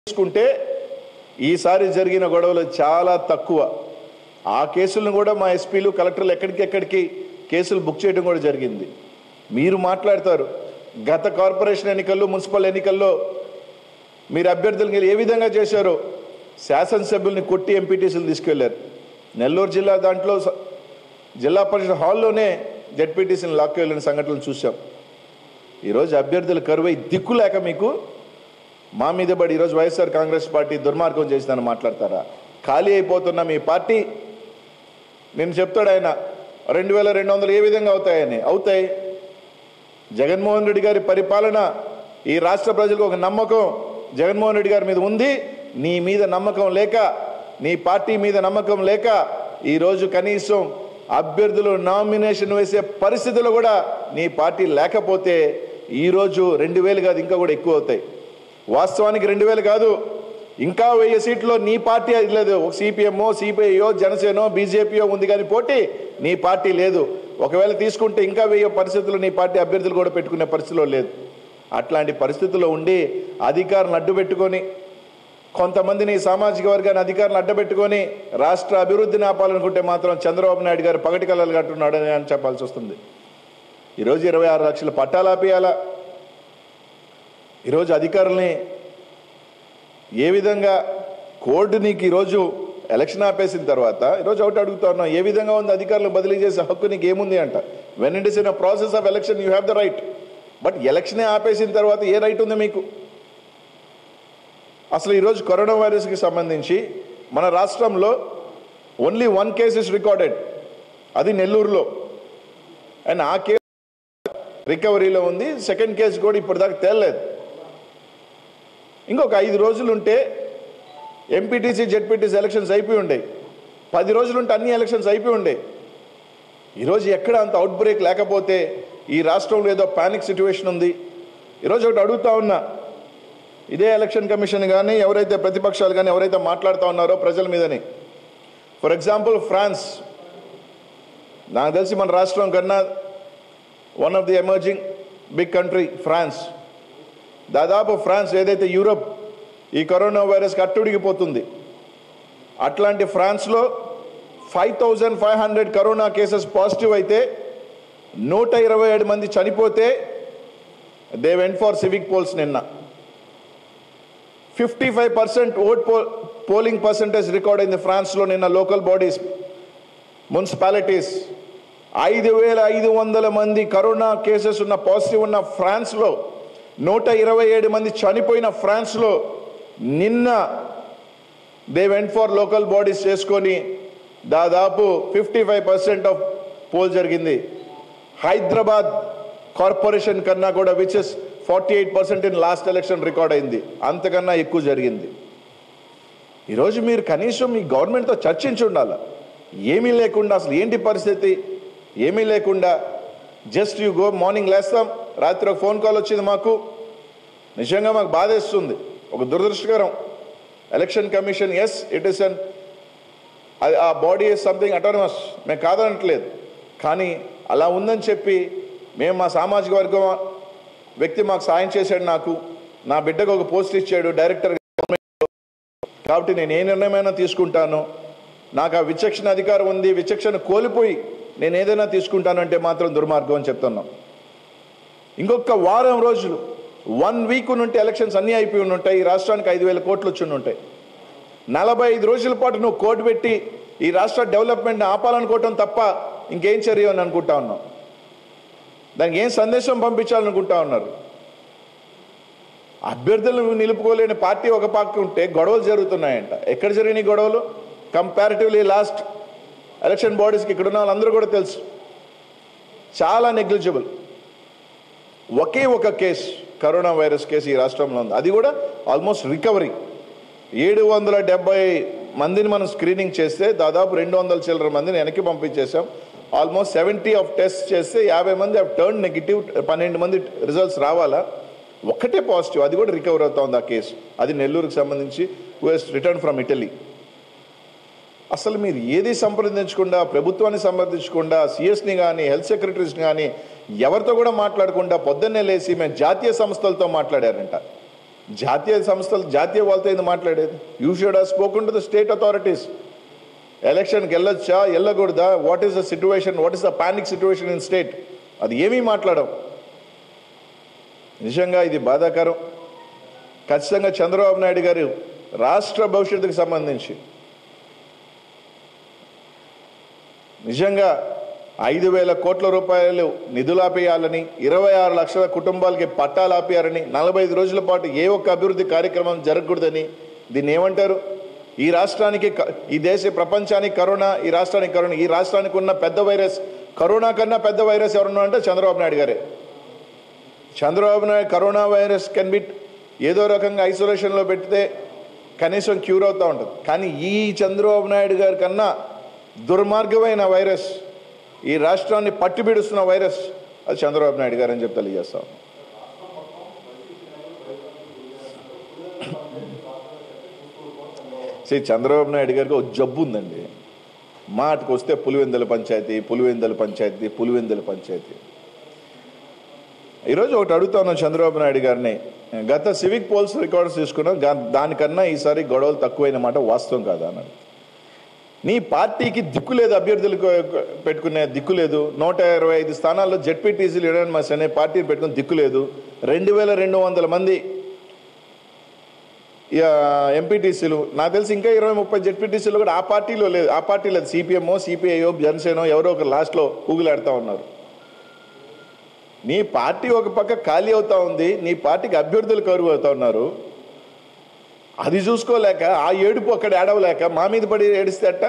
చూసుకుంటే ఈసారి జరిగిన గొడవలు చాలా తక్కువ. ఆ కేసులను కూడా మా ఎస్పీలు కలెక్టర్లు ఎక్కడికి కేసులు బుక్ చేయడం కూడా జరిగింది. మీరు మాట్లాడతారు గత కార్పొరేషన్ ఎన్నికల్లో మున్సిపల్ ఎన్నికల్లో మీరు అభ్యర్థులకు ఏ విధంగా చేశారో శాసనసభ్యుల్ని కొట్టి ఎంపీటీసీలు తీసుకెళ్లారు. నెల్లూరు జిల్లా దాంట్లో జిల్లా పరిషత్ హాల్లోనే జెడ్పీటీసీని లాక్కెళ్ళిన సంఘటనలు చూసాం. ఈరోజు అభ్యర్థులు కరువై దిక్కులేక మీకు మా మీద పడి ఈరోజు వైఎస్ఆర్ కాంగ్రెస్ పార్టీ దుర్మార్గం చేసిందని మాట్లాడతారా? ఖాళీ అయిపోతున్న మీ పార్టీ నేను చెప్తాడు ఆయన 2200 ఏ విధంగా అవుతాయని. అవుతాయి. జగన్మోహన్ రెడ్డి గారి పరిపాలన ఈ రాష్ట్ర ప్రజలకు ఒక నమ్మకం జగన్మోహన్ రెడ్డి గారి మీద ఉంది. నీ మీద నమ్మకం లేక నీ పార్టీ మీద నమ్మకం లేక ఈరోజు కనీసం అభ్యర్థులు నామినేషన్ వేసే పరిస్థితులు కూడా నీ పార్టీ లేకపోతే ఈరోజు 2000 కాదు ఇంకా కూడా ఎక్కువ అవుతాయి. వాస్తవానికి 2000 కాదు ఇంకా 1000 సీట్లో నీ పార్టీ లేదు. సిపిఎంఓ సిపిఐఓ జనసేనో బీజేపీయో ఉంది కానీ పోటీ నీ పార్టీ లేదు. ఒకవేళ తీసుకుంటే ఇంకా 1000 పరిస్థితులు నీ పార్టీ అభ్యర్థులు కూడా పెట్టుకునే పరిస్థితిలో లేదు. అట్లాంటి పరిస్థితుల్లో ఉండి అధికారులను అడ్డుపెట్టుకొని కొంతమందిని సామాజిక వర్గాన్ని అధికారులను అడ్డబెట్టుకొని రాష్ట్ర అభివృద్ధిని ఆపాలనుకుంటే మాత్రం చంద్రబాబు నాయుడు గారు పగటి కళలు కట్టున్నాడని అని చెప్పాల్సి వస్తుంది. ఈరోజు 26 లక్షల పట్టాలు ఆపేయాలా? ఈరోజు అధికారుల్ని ఏ విధంగా కోర్టు నీకు ఈరోజు ఎలక్షన్ ఆపేసిన తర్వాత ఈరోజు ఒకటి అడుగుతా ఉన్నాం, ఏ విధంగా ఉంది అధికారులు బదిలీ చేసే హక్కు నీకు ఏముంది అంట. When it is in a process of election you have the right. But ఎలక్షనే ఆపేసిన తర్వాత ఏ రైట్ ఉంది మీకు? అసలు ఈరోజు కరోనా వైరస్కి సంబంధించి మన రాష్ట్రంలో ఓన్లీ 1 కేస్ ఇస్ రికార్డెడ్, అది నెల్లూరులో. అండ్ ఆ కేసు రికవరీలో ఉంది. సెకండ్ కేసు కూడా ఇప్పటిదాకా తేలలేదు. ఇంకొక 5 రోజులు ఉంటే ఎంపీటీసీ జెడ్పీటీసీ ఎలక్షన్స్ అయిపోయి ఉండేవి. 10 రోజులుంటే అన్ని ఎలక్షన్స్ అయిపోయి ఉండేవి. ఈరోజు ఎక్కడ అంత అవుట్ బ్రేక్ లేకపోతే ఈ రాష్ట్రంలో ఏదో పానిక్ సిచ్యువేషన్ ఉంది. ఈరోజు ఒకటి అడుగుతా ఉన్నా, ఇదే ఎలక్షన్ కమిషన్ కానీ ఎవరైతే ప్రతిపక్షాలు కానీ ఎవరైతే మాట్లాడుతూ ఉన్నారో ప్రజల మీదని, ఫర్ ఎగ్జాంపుల్ ఫ్రాన్స్, నాకు తెలిసి మన రాష్ట్రం కన్నా one of the emerging big country France. దాదాపు ఫ్రాన్స్ ఏదైతే యూరోప్ ఈ కరోనా వైరస్కి అట్టుడిగిపోతుంది, అట్లాంటి ఫ్రాన్స్లో 5500 కరోనా కేసెస్ పాజిటివ్ అయితే 127 మంది చనిపోతే they went for civic polls. నిన్న 55% పోలింగ్ పర్సెంటేజ్ రికార్డ్ అయింది ఫ్రాన్స్లో నిన్న. లోకల్ బాడీస్ మున్సిపాలిటీస్ 5500 మంది కరోనా కేసెస్ ఉన్న పాజిటివ్ ఉన్న ఫ్రాన్స్లో 127 మంది చనిపోయిన ఫ్రాన్స్లో నిన్న they went for local bodies చేసుకొని దాదాపు 55% ఆఫ్ పోల్ జరిగింది. హైదరాబాద్ కార్పొరేషన్ కన్నా కూడా which is 48% in last election record అయింది. అంతకన్నా ఎక్కువ జరిగింది. ఈరోజు మీరు కనీసం మీ గవర్నమెంట్తో చర్చించి ఉండాలి. ఏమీ లేకుండా అసలు ఏంటి పరిస్థితి ఏమీ లేకుండా జస్ట్ యూ గో, మార్నింగ్ లేస్తాం, రాత్రి ఒక ఫోన్ కాల్ వచ్చింది మాకు. నిజంగా మాకు బాధేస్తుంది, ఒక దురదృష్టకరం. Election commission as it is an a body is something autonomous, మేము కాదనట్లేదు. కానీ అలా ఉందని చెప్పి మేము మా సామాజిక వర్గం వ్యక్తి మాకు సాయం చేశాడు, నాకు నా బిడ్డకు ఒక పోస్ట్ ఇచ్చాడు డైరెక్టర్, కాబట్టి నేను ఏ నిర్ణయమైనా తీసుకుంటాను, నాకు ఆ విచక్షణ అధికారం ఉంది, విచక్షణ కోల్పోయి నేను ఏదైనా తీసుకుంటానంటే మాత్రం దుర్మార్గం అని చెప్తున్నాం. ఇంకొక వారం రోజులు 1 వీక్ నుండి ఎలక్షన్స్ అన్నీ అయిపోయి ఉంటాయి. ఈ రాష్ట్రానికి 5000 కోట్లు వచ్చి ఉంటాయి. 45 రోజుల పాటు నువ్వు కోర్టు పెట్టి ఈ రాష్ట్ర డెవలప్మెంట్ని ఆపాలనుకోవటం తప్ప ఇంకేం చర్య అని అనుకుంటా ఉన్నాం. దానికి ఏం సందేశం పంపించాలనుకుంటా ఉన్నారు? అభ్యర్థులను నిలుపుకోలేని పార్టీ ఒక పక్క ఉంటే గొడవలు జరుగుతున్నాయంట. ఎక్కడ జరిగినాయి గొడవలు? కంపారిటివ్లీ లాస్ట్ ఎలక్షన్ బాడీస్కి ఇక్కడ ఉన్న వాళ్ళందరూ కూడా తెలుసు, చాలా నెగ్లిజిబుల్. ఒకే ఒక కేసు కరోనా వైరస్ కేసు ఈ రాష్ట్రంలో ఉంది, అది కూడా ఆల్మోస్ట్ రికవరీ. 770 మందిని మనం స్క్రీనింగ్ చేస్తే దాదాపు 200 చిల్లర మందిని వెనక్కి పంపించేసాం. ఆల్మోస్ట్ 70 ఆఫ్ టెస్ట్ చేస్తే 50 మంది have turned నెగిటివ్, 12 మంది రిజల్ట్స్ రావాలా, ఒక్కటే పాజిటివ్, అది కూడా రికవర్ అవుతా ఉంది ఆ కేసు. అది నెల్లూరుకు సంబంధించి who has return from Italy. అసలు మీరు ఏది సంప్రదించకుండా, ప్రభుత్వాన్ని సంప్రదించకుండా, సిఎస్ని కానీ హెల్త్ సెక్రటరీస్ని కానీ ఎవరితో కూడా మాట్లాడకుండా పొద్దున్నే లేచి మేము జాతీయ సంస్థలతో మాట్లాడారంట. జాతీయ సంస్థలు జాతీయ వాళ్ళతో ఏంది మాట్లాడేది? You should have spoken to the state authorities. ఎలక్షన్కి వెళ్ళొచ్చా వెళ్ళకూడదా, what is the situation, what is the panic situation in state, అది ఏమీ మాట్లాడడం. నిజంగా ఇది బాధాకరం. ఖచ్చితంగా చంద్రబాబు నాయుడు గారు రాష్ట్ర భవిష్యత్తుకు సంబంధించి నిజంగా 5,000 కోట్ల రూపాయలు నిధులు ఆపేయాలని, 26 లక్షల కుటుంబాలకి పట్టాలు ఆపేయాలని, 45 రోజుల పాటు ఏ ఒక్క అభివృద్ధి కార్యక్రమం జరగకూడదని, దీన్ని ఏమంటారు? ఈ రాష్ట్రానికి, ఈ దేశ ప్రపంచానికి కరోనా, ఈ రాష్ట్రానికి కరోనా, ఈ రాష్ట్రానికి ఉన్న పెద్ద వైరస్, కరోనా కన్నా పెద్ద వైరస్ ఎవరున్నా అంటే చంద్రబాబు నాయుడు గారే. Chandrababu Naidu corona virus can be ఏదో రకంగా ఐసోలేషన్లో పెడితే కనీసం క్యూర్ అవుతూ ఉంటుంది. కానీ ఈ చంద్రబాబు నాయుడు గారి కన్నా దుర్మార్గమైన వైరస్, ఈ రాష్ట్రాన్ని పట్టిబిడుస్తున్న వైరస్ అది చంద్రబాబు నాయుడు గారు అని చెప్పి తెలియజేస్తాం. చంద్రబాబు నాయుడు గారికి ఒక జబ్బు ఉందండి. మాటకు వస్తే పులివెందుల పంచాయతీ, పులివెందుల పంచాయతీ, పులివెందుల పంచాయతీ. ఈరోజు ఒకటి అడుగుతాను చంద్రబాబు నాయుడు గారిని, గత సివిక్ పోల్స్ రికార్డ్స్ తీసుకున్నాం, దానికన్నా ఈసారి గొడవలు తక్కువైన మాట వాస్తవం కాదా అన్నాడు. నీ పార్టీకి దిక్కు లేదు, అభ్యర్థులకు పెట్టుకునే దిక్కు లేదు. 125 స్థానాల్లో జెడ్పీటీసీలు యునానిమస్ అనే పార్టీని పెట్టుకుని దిక్కు లేదు. 2,200 మంది ఎంపీటీసీలు, నాకు తెలిసి ఇంకా 20-30 జెడ్పీటీసీలు కూడా ఆ పార్టీలో లేదు. ఆ పార్టీ లేదు, సిపిఎంఓ, సిపిఐఓ, జనసేనో ఎవరో ఒక లాస్ట్లో ఊగులాడుతూ ఉన్నారు. నీ పార్టీ ఒక పక్క ఖాళీ అవుతా ఉంది, నీ పార్టీకి అభ్యర్థులు కరువు అవుతా ఉన్నారు. అది చూసుకోలేక, ఆ ఏడుపు అక్కడ ఏడవలేక మా మీద పడి ఏడిస్తే అట్ట.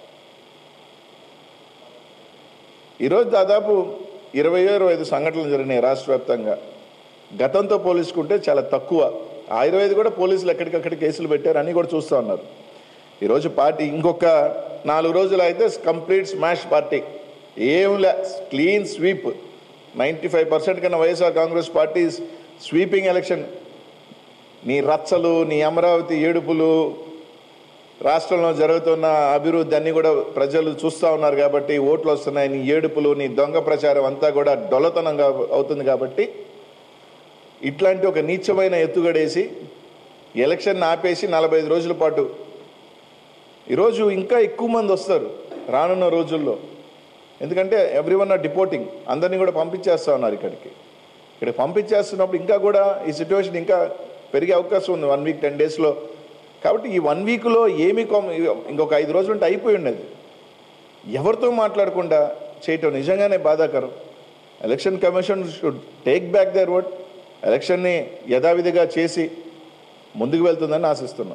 ఈరోజు దాదాపు 20-25 సంఘటనలు జరిగినాయి రాష్ట్ర వ్యాప్తంగా. గతంతో పోల్చుకుంటే చాలా తక్కువ. ఆ 25 కూడా పోలీసులు ఎక్కడికక్కడ కేసులు పెట్టారు, అని కూడా చూస్తూ ఉన్నారు. ఈరోజు పార్టీ ఇంకొక 4 రోజులు అయితే కంప్లీట్ స్మాష్ పార్టీ, ఏం లే, క్లీన్ స్వీప్. 95% కన్నా వైఎస్ఆర్ కాంగ్రెస్ పార్టీ స్వీపింగ్ ఎలక్షన్. నీ రచ్చలు, నీ అమరావతి ఏడుపులు, రాష్ట్రంలో జరుగుతున్న అభివృద్ధి అన్నీ కూడా ప్రజలు చూస్తూ ఉన్నారు కాబట్టి ఓట్లు వస్తున్నాయి. నీ ఏడుపులు, నీ దొంగ ప్రచారం అంతా కూడా డొల్లతనంగా అవుతుంది. కాబట్టి ఇట్లాంటి ఒక నీచమైన ఎత్తుగడేసి ఎలక్షన్ ఆపేసి 45 రోజుల పాటు, ఈరోజు ఇంకా ఎక్కువ మంది వస్తారు రానున్న రోజుల్లో. ఎందుకంటే ఎవ్రీవన్ ఆర్ డిపోర్టింగ్, అందరినీ కూడా పంపించేస్తూ ఉన్నారు ఇక్కడికి. ఇక్కడ పంపించేస్తున్నప్పుడు ఇంకా కూడా ఈ సిచ్యువేషన్ ఇంకా పెరిగే అవకాశం ఉంది 1 వీక్ 10 డేస్లో. కాబట్టి ఈ 1 వీక్లో ఏమి ఇంకొక 5 రోజులు ఉంటే అయిపోయి ఉండేది. ఎవరితో మాట్లాడకుండా చేయటం నిజంగానే బాధాకరం. Election commission should take back their word. ఎలక్షన్ని యథావిధిగా చేసి ముందుకు వెళ్తుందని ఆశిస్తున్నాం.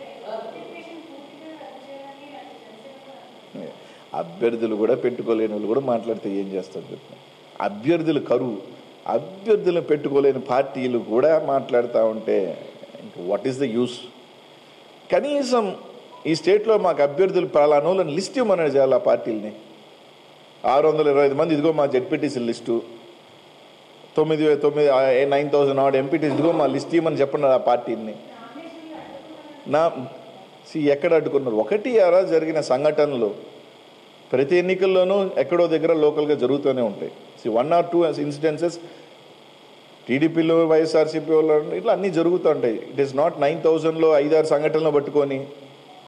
అభ్యర్థులు కూడా పెట్టుకోలేని వాళ్ళు కూడా మాట్లాడితే ఏం చేస్తారు చెప్తున్నా. అభ్యర్థులు కరువు, అభ్యర్థులను పెట్టుకోలేని పార్టీలు కూడా మాట్లాడుతూ ఉంటే ఇంకా వాట్ ఈస్ ద యూస్? కనీసం ఈ స్టేట్లో మాకు అభ్యర్థులు పలానోళ్ళని లిస్ట్ ఇవ్వమని చేయాలి. ఆ పార్టీలని 625 మంది, ఇదిగో మా జెడ్పీటీసీ లిస్టు, 9,000 ఆడ్ ఎంపీటీసీ, ఇదిగో మా లిస్ట్ ఇవ్వమని చెప్పండి ఆ పార్టీని. ఎక్కడ అడ్డుకున్నారు? 1-6 జరిగిన సంఘటనలు ప్రతి ఎన్నికల్లోనూ ఎక్కడో దగ్గర లోకల్గా జరుగుతూనే ఉంటాయి. 1 or 2 ఇన్సిడెన్సెస్ టీడీపీలో, వైఎస్ఆర్సీపీ వాళ్ళు ఇట్లా అన్నీ జరుగుతూ ఉంటాయి. ఇట్ ఈస్ నాట్ 9,000లో 5-6 సంఘటనలు పట్టుకొని